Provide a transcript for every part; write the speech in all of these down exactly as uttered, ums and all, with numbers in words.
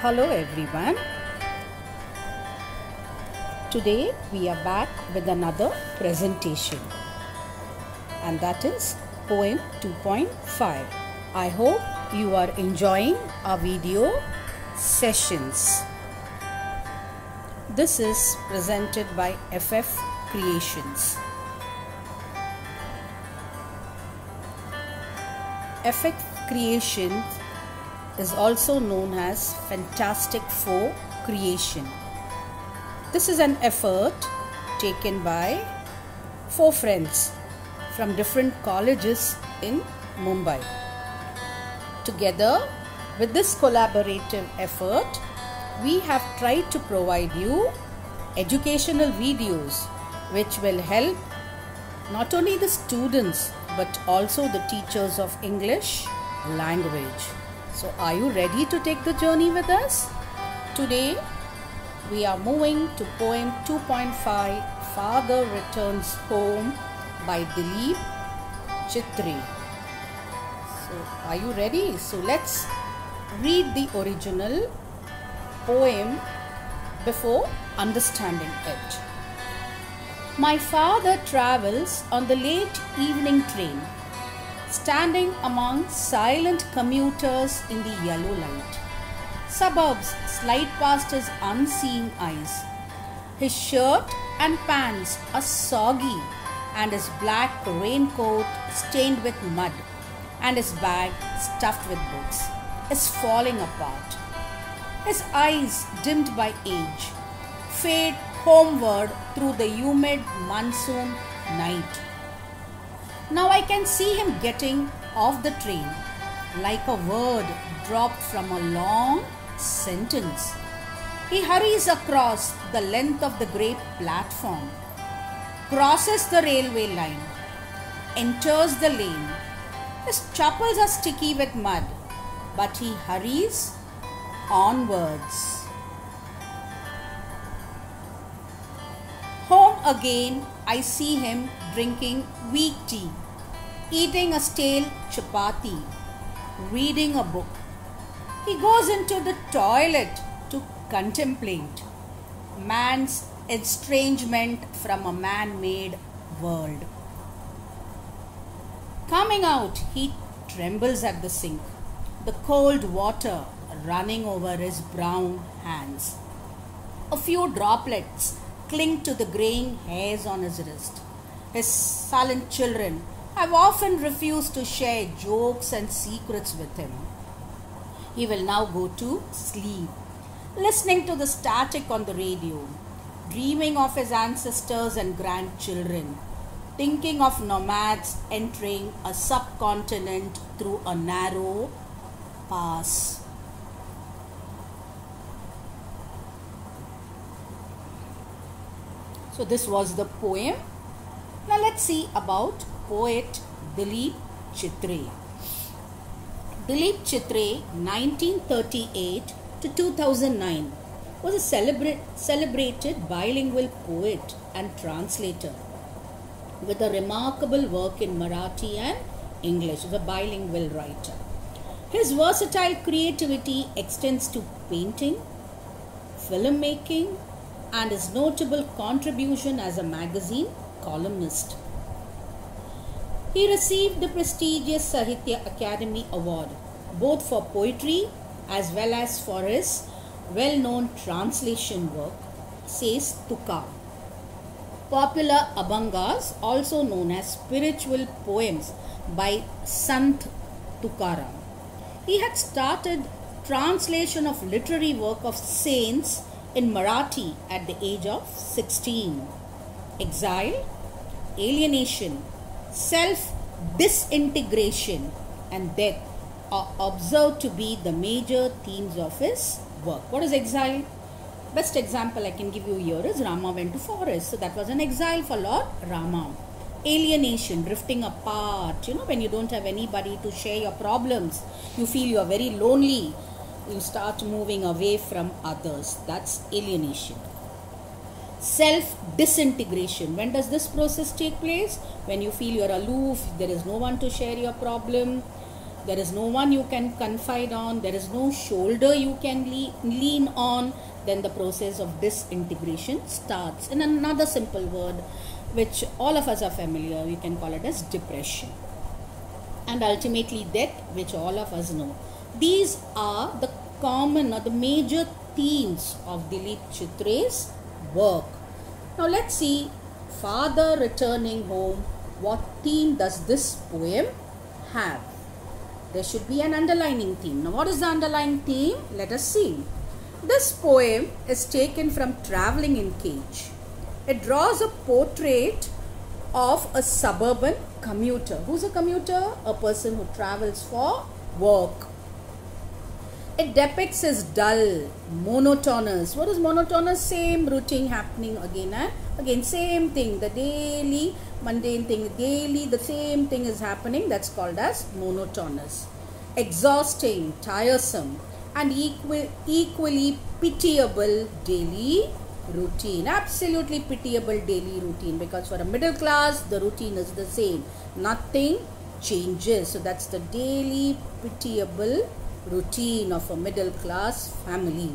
Hello everyone. Today we are back with another presentation, and that is poem two point five. I hope you are enjoying our video sessions. This is presented by F F Creations. F F Creations is also known as Fantastic Four Creation. This is an effort taken by four friends from different colleges in Mumbai. Together with this collaborative effort, we have tried to provide you educational videos which will help not only the students but also the teachers of English language. So are you ready to take the journey with us? Today we are moving to poem two point five, Father Returns Home by Dilip Chitre. So are you ready? So let's read the original poem before understanding it. My father travels on the late evening train, standing among silent commuters in the yellow light. Suburbs slide past his unseeing eyes. His shirt and pants are soggy, and his black raincoat stained with mud, and his bag stuffed with books is falling apart. His eyes, dimmed by age, fade homeward through the humid monsoon night. Now I can see him getting off the train like a word dropped from a long sentence. He hurries across the length of the grey platform, crosses the railway line, enters the lane. His chappals are sticky with mud, but he hurries onwards. Home again, I see him drinking weak tea, eating a stale chapati, reading a book. He goes into the toilet to contemplate man's estrangement from a man-made world. Coming out, he trembles at the sink, the cold water running over his brown hands. A few droplets cling to the graying hairs on his wrist. His sullen children have often refused to share jokes and secrets with him. He will now go to sleep, listening to the static on the radio, dreaming of his ancestors and grandchildren, thinking of nomads entering a subcontinent through a narrow pass. So this was the poem. Now let's see about poet Dilip Chitre. Dilip Chitre, nineteen thirty-eight to two thousand nine, was a celebra- celebrated bilingual poet and translator with a remarkable work in Marathi and English. He was a bilingual writer. His versatile creativity extends to painting, filmmaking, and his notable contribution as a magazine columnist. He received the prestigious Sahitya Academy Award both for poetry as well as for his well-known translation work, says Tuka. Popular Abhangas, also known as spiritual poems by Sant Tukaram. He had started translation of literary work of saints in Marathi at the age of sixteen. Exile, alienation, self-disintegration and death are observed to be the major themes of his work. What is exile? Best example I can give you here is Rama went to forest. So that was an exile for Lord Rama. Alienation, drifting apart. You know, when you don't have anybody to share your problems, you feel you are very lonely. You start moving away from others. That's alienation. Self-disintegration. When does this process take place? When you feel you're aloof, there is no one to share your problem. there is no one you can confide on, there is no shoulder you can le- lean on, then the process of disintegration starts. In another simple word, which all of us are familiar, we can call it as depression. And ultimately death, which all of us know. These are the common or the major themes of Dilip Chitre's work. Now let's see, father returning home, what theme does this poem have? There should be an underlining theme. Now what is the underlying theme? Let us see. This poem is taken from Travelling in Cage. It draws a portrait of a suburban commuter. Who's a commuter? A person who travels for work. It depicts his dull, monotonous. What is monotonous? Same routine happening again and again. Same thing. The daily, mundane thing. Daily, the same thing is happening. That's called as monotonous. Exhausting, tiresome, and equal, equally pitiable daily routine. Absolutely pitiable daily routine, because for a middle class, the routine is the same. Nothing changes. So that's the daily pitiable routine of a middle class family.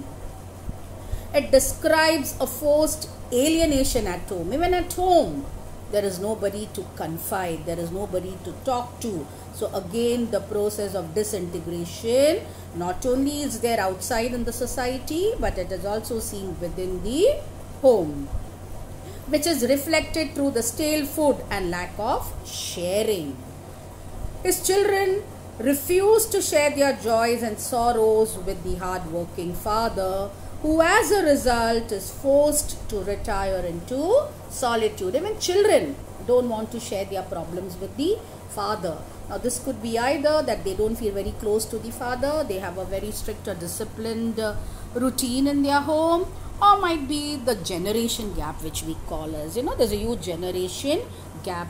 It describes a forced alienation at home. Even at home, there is nobody to confide, there is nobody to talk to. So again, the process of disintegration not only is there outside in the society, but it is also seen within the home, which is reflected through the stale food and lack of sharing. His children refuse to share their joys and sorrows with the hard-working father, who as a result is forced to retire into solitude. Even children don't want to share their problems with the father. Now this could be either that they don't feel very close to the father, they have a very strict or disciplined uh, routine in their home, or might be the generation gap, which we call as, you know, there's a huge generation gap.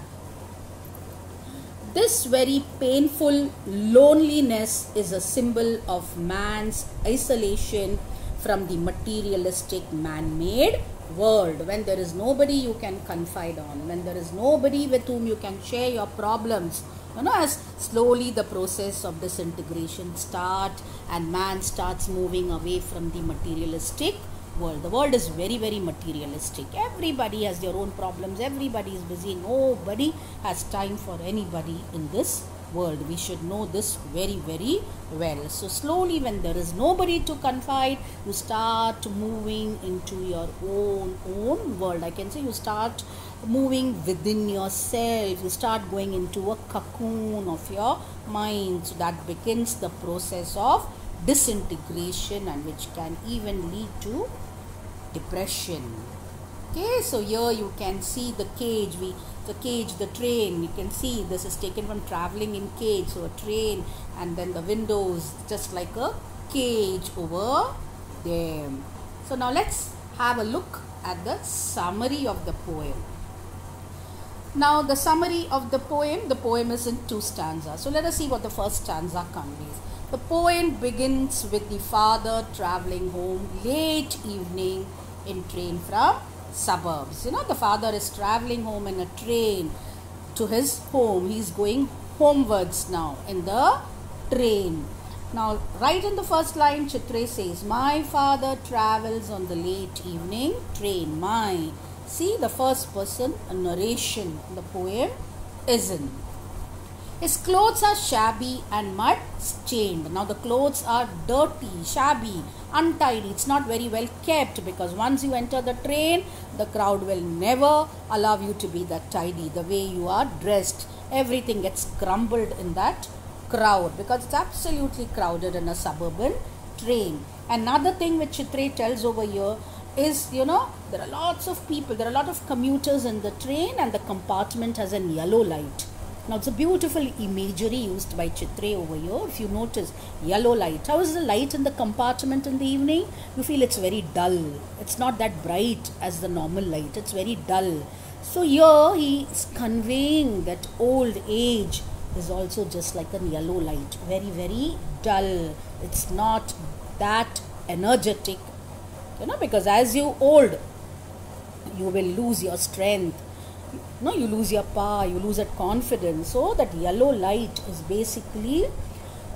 This very painful loneliness is a symbol of man's isolation from the materialistic man-made world. When there is nobody you can confide on, when there is nobody with whom you can share your problems, you know, as slowly the process of disintegration starts and man starts moving away from the materialistic world. The world is very, very materialistic. Everybody has their own problems. Everybody is busy. Nobody has time for anybody in this world. We should know this very, very well. So slowly, when there is nobody to confide, you start moving into your own own world. I can say you start moving within yourself. You start going into a cocoon of your mind. So that begins the process of disintegration, and which can even lead to depression. Okay, so here you can see the cage, we the cage, the train, you can see this is taken from Travelling in Cage. So a train, and then the windows just like a cage over there. So now let's have a look at the summary of the poem. Now the summary of the poem, the poem is in two stanzas. So let us see what the first stanza conveys. The poem begins with the father travelling home late evening in train from suburbs. You know, the father is travelling home in a train to his home. He is going homewards now in the train. Now, right in the first line, Chitre says, my father travels on the late evening train. My. See, the first person, a narration, the poem is in. His clothes are shabby and mud stained. Now the clothes are dirty, shabby, untidy. It's not very well kept, because once you enter the train, the crowd will never allow you to be that tidy. The way you are dressed, everything gets crumbled in that crowd, because it's absolutely crowded in a suburban train. Another thing which Chitre tells over here is, you know, there are lots of people, there are a lot of commuters in the train, and the compartment has a yellow light. Now it's a beautiful imagery used by Chitre over here. If you notice, yellow light. How is the light in the compartment in the evening? You feel it's very dull. It's not that bright as the normal light. It's very dull. So here he is conveying that old age is also just like a yellow light. Very, very dull. It's not that energetic. You know, because as you old, you will lose your strength. No, you lose your power, you lose that confidence. So that yellow light is basically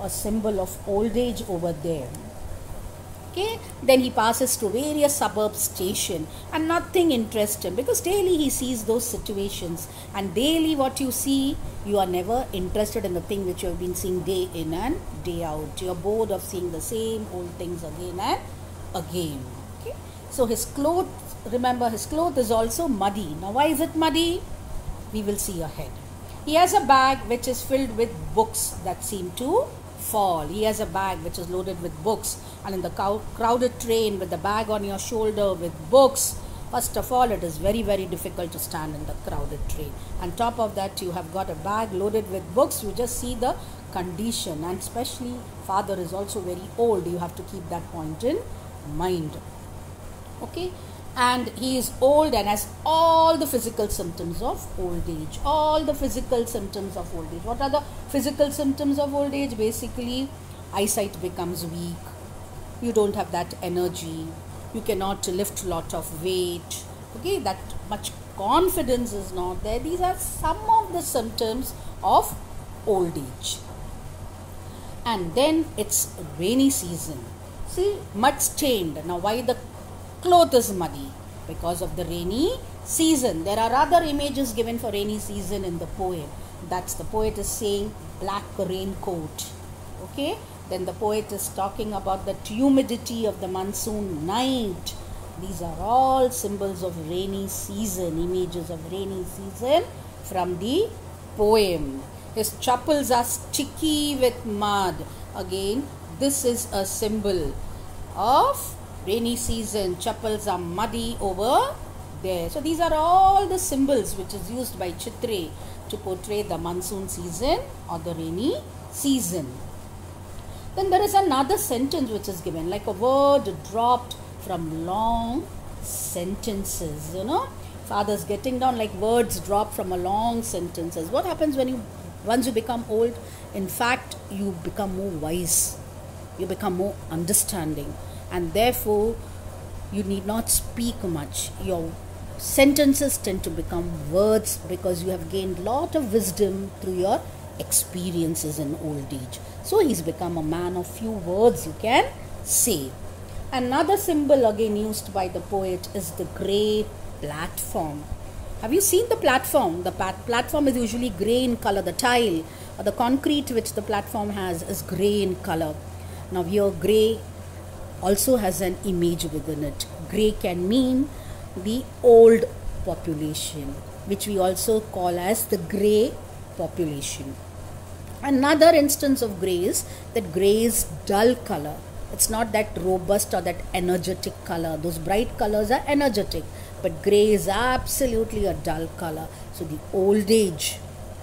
a symbol of old age over there. Okay, then he passes to various suburb station and nothing interests him, because daily he sees those situations, and daily what you see, you are never interested in the thing which you have been seeing day in and day out. You are bored of seeing the same old things again and again. Okay, so his clothes, remember his clothes is also muddy. Now why is it muddy? We will see ahead. He has a bag which is filled with books that seem to fall. He has a bag which is loaded with books, and in the crowded train with the bag on your shoulder with books, first of all it is very very difficult to stand in the crowded train. On top of that you have got a bag loaded with books. You just see the condition, and especially father is also very old. You have to keep that point in mind. Okay, and he is old and has all the physical symptoms of old age. All the physical symptoms of old age. What are the physical symptoms of old age? Basically, eyesight becomes weak. You don't have that energy. You cannot lift a lot of weight. Okay, that much confidence is not there. These are some of the symptoms of old age. And then it's rainy season. See, mud stained. Now why the cloth is muddy? Because of the rainy season. There are other images given for rainy season in the poem. That's the poet is saying black raincoat. Okay, then the poet is talking about the humidity of the monsoon night. These are all symbols of rainy season, images of rainy season from the poem. His chappals are sticky with mud. Again, this is a symbol of rainy season. Chappals are muddy over there. So these are all the symbols which is used by Chitre to portray the monsoon season or the rainy season. Then there is another sentence which is given, like a word dropped from long sentences. You know, father's getting down like words dropped from a long sentences. What happens when you, once you become old? In fact, you become more wise. You become more understanding. And therefore, you need not speak much. Your sentences tend to become words because you have gained lot of wisdom through your experiences in old age. So he's become a man of few words, you can say. Another symbol again used by the poet is the grey platform. Have you seen the platform? The platform is usually grey in color. The tile or the concrete which the platform has is grey in color. Now here grey also has an image within it. Grey can mean the old population, which we also call as the grey population. Another instance of grey is that grey is dull color. It's not that robust or that energetic color. Those bright colors are energetic, but grey is absolutely a dull color. So the old age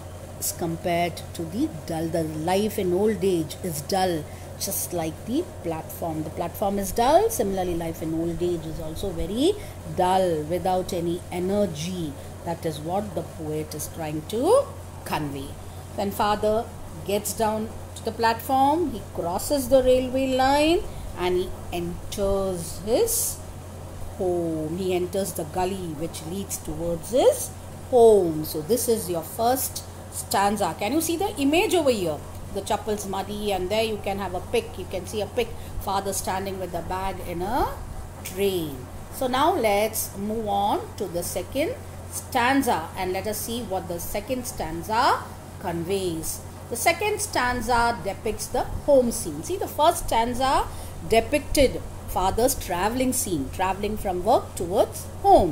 is compared to the dull. The life in old age is dull, just like the platform. The platform is dull. Similarly, life in old age is also very dull, without any energy. That is what the poet is trying to convey. When father gets down to the platform, he crosses the railway line and he enters his home. He enters the gully which leads towards his home. So this is your first stanza. Can you see the image over here? The chappal's muddy, and there you can have a pick. You can see a pick. Father standing with the bag in a train. So now let's move on to the second stanza and let us see what the second stanza conveys. The second stanza depicts the home scene. See, the first stanza depicted father's traveling scene, traveling from work towards home.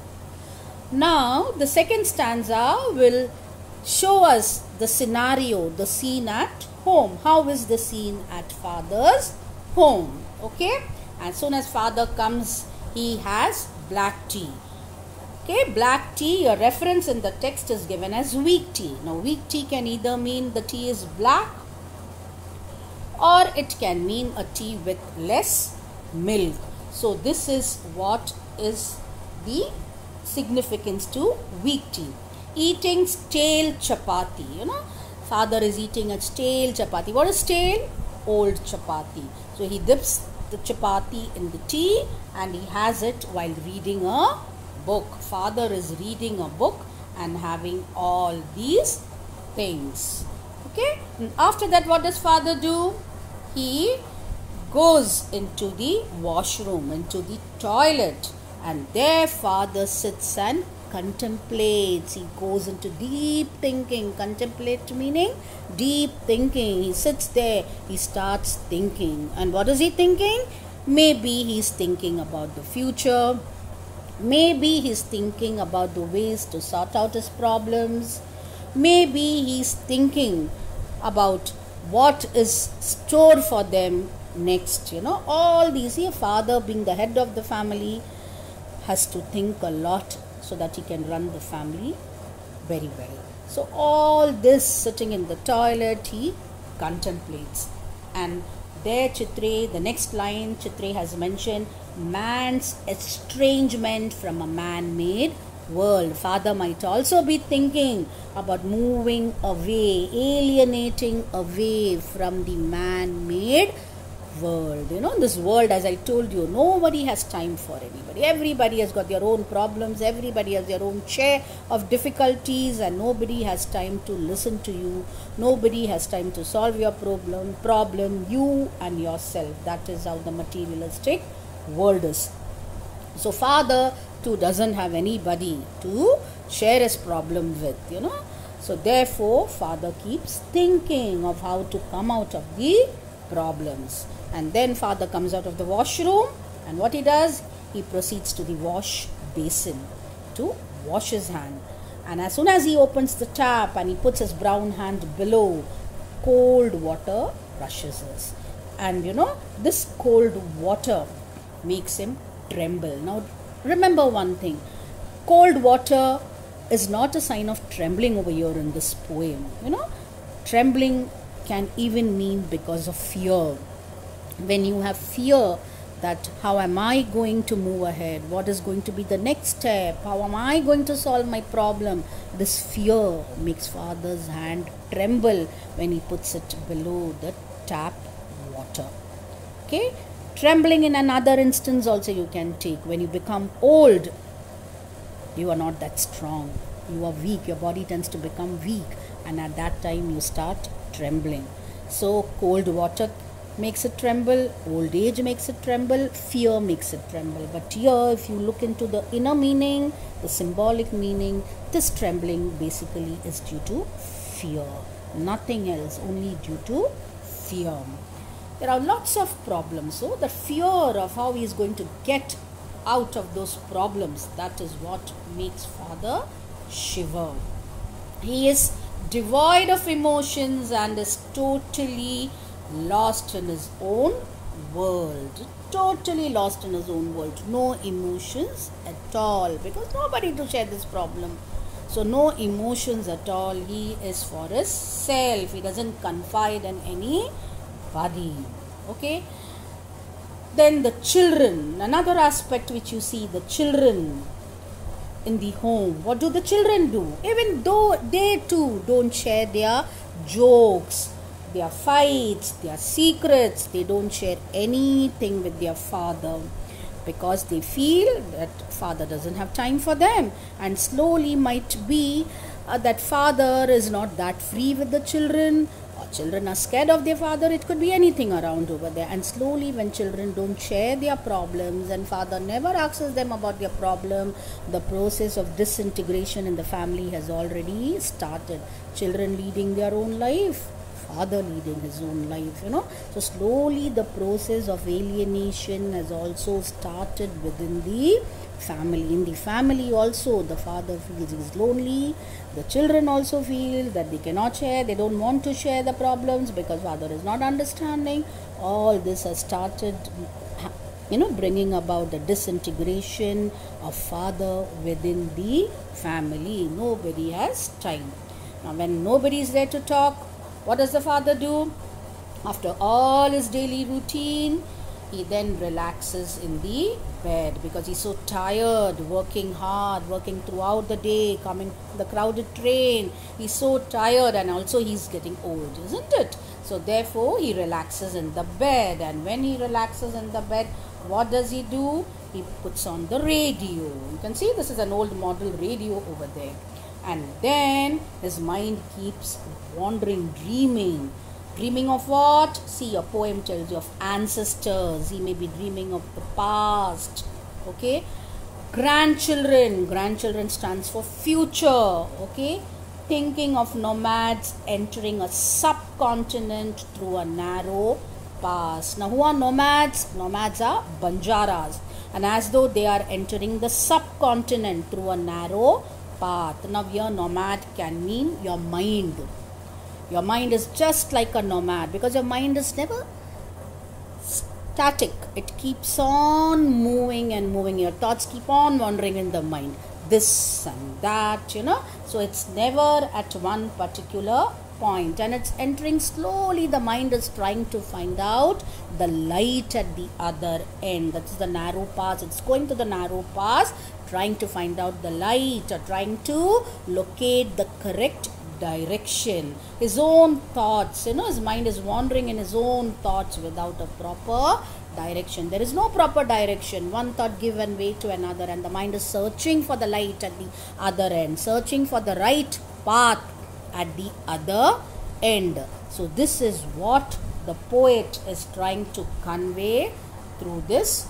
Now, the second stanza will show us the scenario, the scene at home. How is the scene at father's home? Okay, as soon as father comes, he has black tea. Okay, black tea, a reference in the text is given as weak tea. Now, weak tea can either mean the tea is black, or it can mean a tea with less milk. So, this is what is the significance to weak tea. Eating stale chapati. You know, father is eating a stale chapati. What is stale? Old chapati. So, he dips the chapati in the tea and he has it while reading a book. Father is reading a book and having all these things. Okay, and after that what does father do? He goes into the washroom, into the toilet, and there father sits and contemplates. He goes into deep thinking. Contemplate meaning deep thinking. He sits there, he starts thinking. And what is he thinking? Maybe he's thinking about the future. Maybe he's thinking about the ways to sort out his problems. Maybe he's thinking about what is stored for them next. You know, all these. Here, father being the head of the family has to think a lot so that he can run the family very well. So all this sitting in the toilet, he contemplates. And there Chitre, the next line Chitre has mentioned, man's estrangement from a man-made world. Father might also be thinking about moving away, alienating away from the man-made world. You know, this world, as I told you, nobody has time for anybody. Everybody has got their own problems. Everybody has their own share of difficulties, and nobody has time to listen to you. Nobody has time to solve your problem. Problem, you and yourself. That is how the materialistic world is. So father too doesn't have anybody to share his problem with, you know. So therefore father keeps thinking of how to come out of the problems. And then father comes out of the washroom, and what he does, he proceeds to the wash basin to wash his hand. And as soon as he opens the tap and he puts his brown hand below, cold water rushes us. And you know, this cold water makes him tremble. Now remember one thing, cold water is not a sign of trembling over here in this poem. You know, trembling can even mean because of fear. When you have fear that how am I going to move ahead, what is going to be the next step, how am I going to solve my problem, this fear makes father's hand tremble when he puts it below the tap water. Okay, trembling in another instance also you can take. When you become old, you are not that strong, you are weak, your body tends to become weak, and at that time you start trembling. So cold water makes it tremble, old age makes it tremble, fear makes it tremble. But here if you look into the inner meaning, the symbolic meaning, this trembling basically is due to fear, nothing else, only due to fear. There are lots of problems, so the fear of how he is going to get out of those problems, that is what makes father shiver. He is devoid of emotions and is totally lost in his own world. Totally lost in his own world. No emotions at all, because nobody to share this problem. So no emotions at all. He is for his self. He doesn't confide in anybody. Okay. Then the children, another aspect which you see, the children in the home. What do the children do? Even though they too don't share their jokes, their fights, their secrets, they don't share anything with their father, because they feel that father doesn't have time for them. And slowly might be uh, that father is not that free with the children, or children are scared of their father. It could be anything around over there. And slowly when children don't share their problems and father never asks them about their problem, the process of disintegration in the family has already started. Children leading their own life, father leading his own life, you know. So slowly the process of alienation has also started within the family. In the family also the father feels he is lonely, the children also feel that they cannot share, they don't want to share the problems because father is not understanding. All this has started, you know, bringing about the disintegration of father within the family. Nobody has time. Now when nobody is there to talk, what does the father do? After all his daily routine, he then relaxes in the bed because he's so tired, working hard, working throughout the day, coming the crowded train. He's so tired, and also he's getting old, isn't it? So therefore he relaxes in the bed, and when he relaxes in the bed, what does he do? He puts on the radio. You can see this is an old model radio over there. And then his mind keeps wandering, dreaming. Dreaming of what? See, a poem tells you of ancestors. He may be dreaming of the past. Okay. Grandchildren. Grandchildren stands for future. Okay. Thinking of nomads entering a subcontinent through a narrow pass. Now, who are nomads? Nomads are Banjaras. And as though they are entering the subcontinent through a narrow path. Now, here nomad can mean your mind. Your mind is just like a nomad because your mind is never static. It keeps on moving and moving. Your thoughts keep on wandering in the mind. This and that, you know. So it's never at one particular point. And it's entering slowly. The mind is trying to find out the light at the other end. That's the narrow pass. It's going to the narrow pass, trying to find out the light or trying to locate the correct direction. His own thoughts, you know, his mind is wandering in his own thoughts without a proper direction. There is no proper direction. One thought given way to another, and the mind is searching for the light at the other end, searching for the right path at the other end. So this is what the poet is trying to convey through this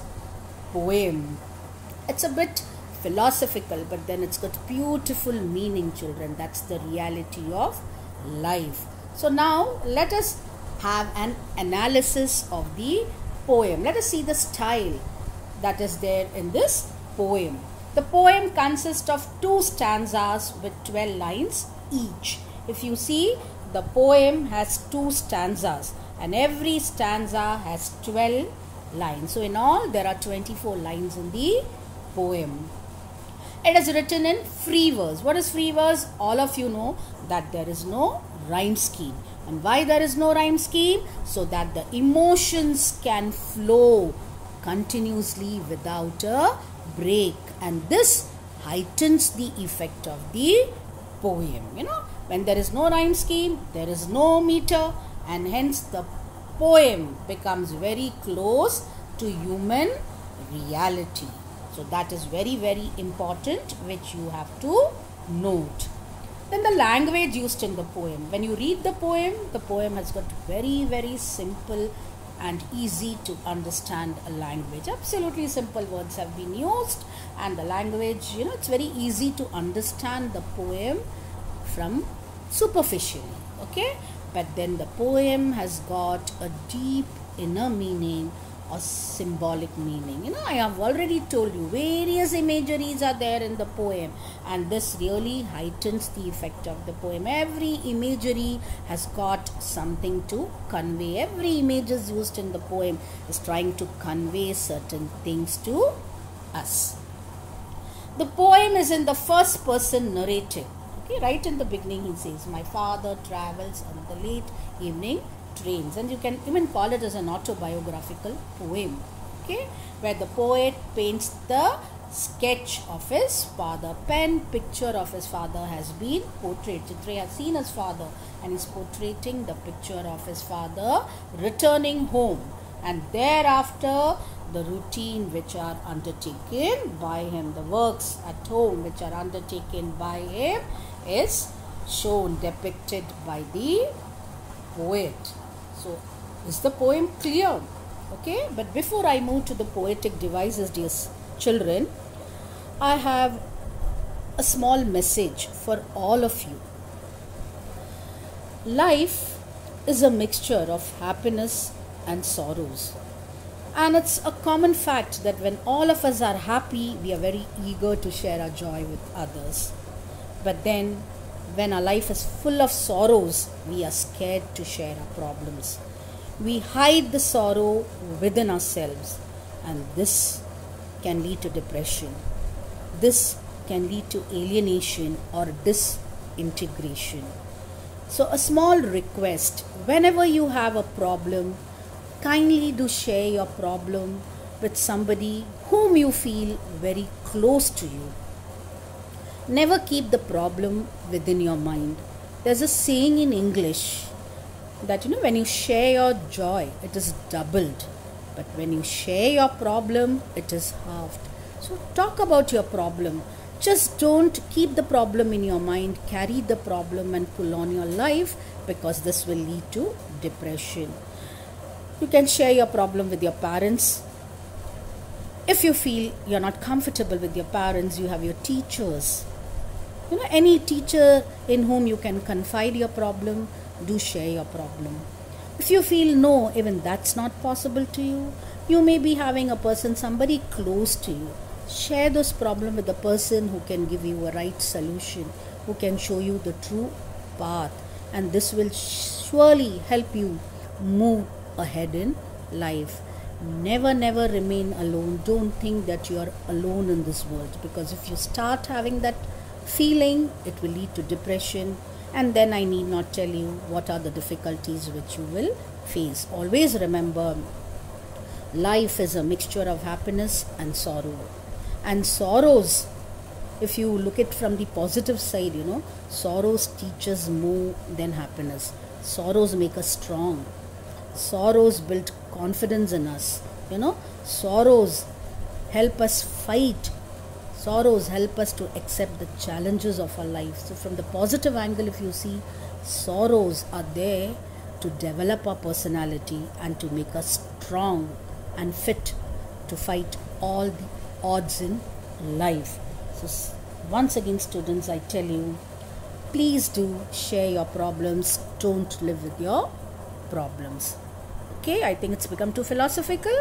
poem. It's a bit philosophical, but then it's got beautiful meaning, children. That's the reality of life. So now let us have an analysis of the poem. Let us see the style that is there in this poem. The poem consists of two stanzas with twelve lines each. If you see, the poem has two stanzas and every stanza has twelve lines. So in all there are twenty-four lines in the poem. It is written in free verse. What is free verse? All of you know that there is no rhyme scheme. And why there is no rhyme scheme? So that the emotions can flow continuously without a break. And this heightens the effect of the poem. You know, when there is no rhyme scheme, there is no meter, and hence the poem becomes very close to human reality. So that is very, very important, which you have to note. Then the language used in the poem. When you read the poem, the poem has got very, very simple and easy to understand a language. Absolutely simple words have been used, and the language, you know, it's very easy to understand the poem from superficially. Okay, but then the poem has got a deep inner meaning or symbolic meaning. You know, I have already told you various imageries are there in the poem, and this really heightens the effect of the poem. Every imagery has got something to convey. Every image is used in the poem is trying to convey certain things to us. The poem is in the first person narrative. Okay, right in the beginning he says, my father travels on the late evening trains, and you can even call it as an autobiographical poem. Okay, where the poet paints the sketch of his father. Pen picture of his father has been portrayed. Chitra has seen his father and is portraying the picture of his father returning home, and thereafter the routine which are undertaken by him, the works at home which are undertaken by him is shown, depicted by the poet. So, is the poem clear? Okay, but before I move to the poetic devices, dear children, I have a small message for all of you. Life is a mixture of happiness and sorrows. And it's a common fact that when all of us are happy, we are very eager to share our joy with others. But then, when our life is full of sorrows, we are scared to share our problems. We hide the sorrow within ourselves, and this can lead to depression. This can lead to alienation or disintegration. So a small request, whenever you have a problem, kindly do share your problem with somebody whom you feel very close to you. Never keep the problem within your mind. There's a saying in English that, you know, when you share your joy, it is doubled. But when you share your problem, it is halved. So talk about your problem. Just don't keep the problem in your mind, carry the problem and pull on your life, because this will lead to depression. You can share your problem with your parents. If you feel you're not comfortable with your parents, you have your teachers. You know, any teacher in whom you can confide your problem, do share your problem. If you feel no, even that's not possible to you, you may be having a person, somebody close to you. Share those problems with the person who can give you a right solution, who can show you the true path, and this will surely help you move ahead in life. Never, never remain alone. Don't think that you are alone in this world, because if you start having that feeling, it will lead to depression, and then I need not tell you what are the difficulties which you will face. Always remember, life is a mixture of happiness and sorrow. And sorrows, if you look at from the positive side, you know, sorrows teach us more than happiness. Sorrows make us strong. Sorrows build confidence in us. You know, sorrows help us fight. Sorrows help us to accept the challenges of our life. So from the positive angle, if you see, sorrows are there to develop our personality and to make us strong and fit to fight all the odds in life. So once again, students, I tell you, please do share your problems. Don't live with your problems. Okay, I think it's become too philosophical.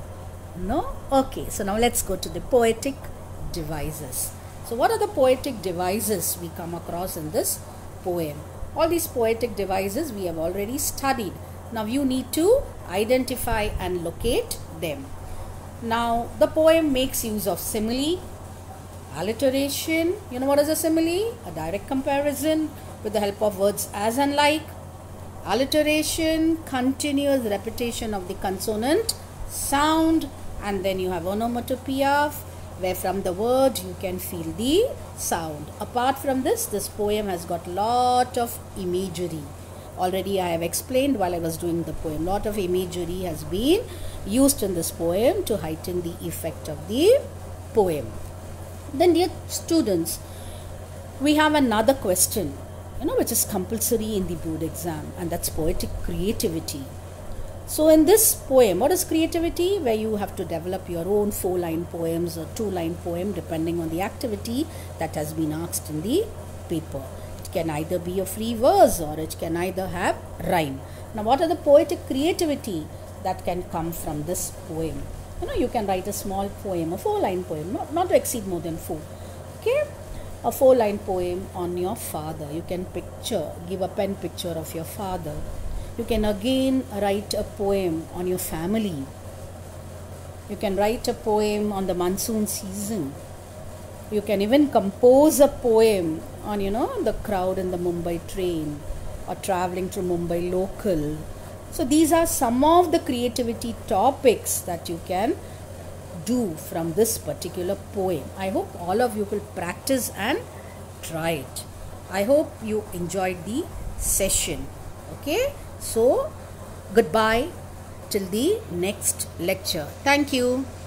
No? Okay, so now let's go to the poetic devices. So what are the poetic devices we come across in this poem? All these poetic devices we have already studied. Now you need to identify and locate them. Now the poem makes use of simile, alliteration. You know what is a simile? A direct comparison with the help of words as and like. Alliteration, continuous repetition of the consonant sound, and then you have onomatopoeia, where from the word you can feel the sound. Apart from this, this poem has got lot of imagery. Already I have explained while I was doing the poem. Lot of imagery has been used in this poem to heighten the effect of the poem. Then, dear students, we have another question, you know, which is compulsory in the board exam, and that's poetic creativity. So in this poem, what is creativity? Where you have to develop your own four-line poems or two-line poem depending on the activity that has been asked in the paper. It can either be a free verse or it can either have rhyme. Now what are the poetic creativity that can come from this poem? You know, you can write a small poem, a four-line poem, not, not to exceed more than four. Okay? A four-line poem on your father. You can picture, give a pen picture of your father. You can again write a poem on your family. You can write a poem on the monsoon season. You can even compose a poem on, you know, the crowd in the Mumbai train or traveling through Mumbai local. So these are some of the creativity topics that you can do from this particular poem. I hope all of you will practice and try it. I hope you enjoyed the session. Okay? So, goodbye till the next lecture. Thank you.